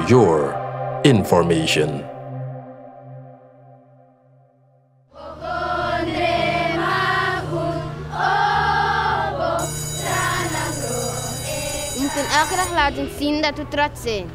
For your information. We moeten elke dag laten zien dat we trots zijn.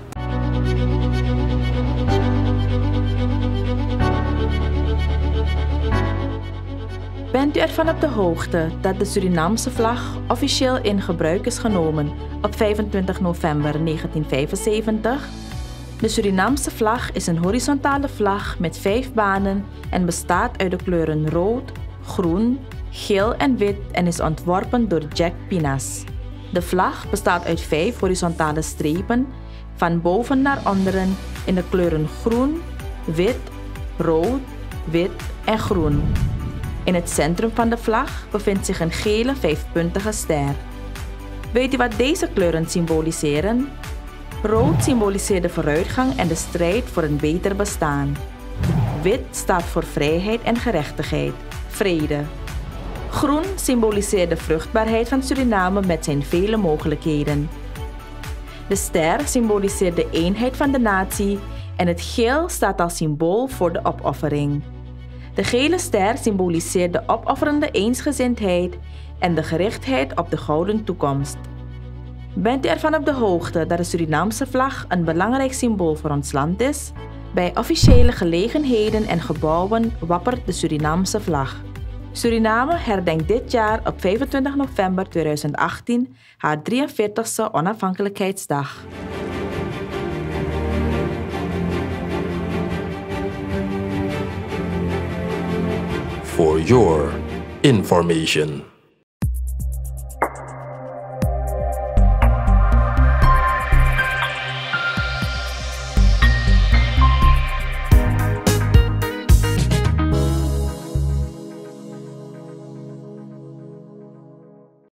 Bent u ervan op de hoogte dat de Surinaamse vlag officieel in gebruik is genomen op 25 november 1975? De Surinaamse vlag is een horizontale vlag met 5 banen en bestaat uit de kleuren rood, groen, geel en wit en is ontworpen door Jack Pinas. De vlag bestaat uit 5 horizontale strepen van boven naar onderen in de kleuren groen, wit, rood, wit en groen. In het centrum van de vlag bevindt zich een gele 5-puntige ster. Weet u wat deze kleuren symboliseren? Rood symboliseert de vooruitgang en de strijd voor een beter bestaan. Wit staat voor vrijheid en gerechtigheid, vrede. Groen symboliseert de vruchtbaarheid van Suriname met zijn vele mogelijkheden. De ster symboliseert de eenheid van de natie en het geel staat als symbool voor de opoffering. De gele ster symboliseert de opofferende eensgezindheid en de gerichtheid op de gouden toekomst. Bent u ervan op de hoogte dat de Surinaamse vlag een belangrijk symbool voor ons land is? Bij officiële gelegenheden en gebouwen wappert de Surinaamse vlag. Suriname herdenkt dit jaar op 25 november 2018 haar 43e onafhankelijkheidsdag. For your information.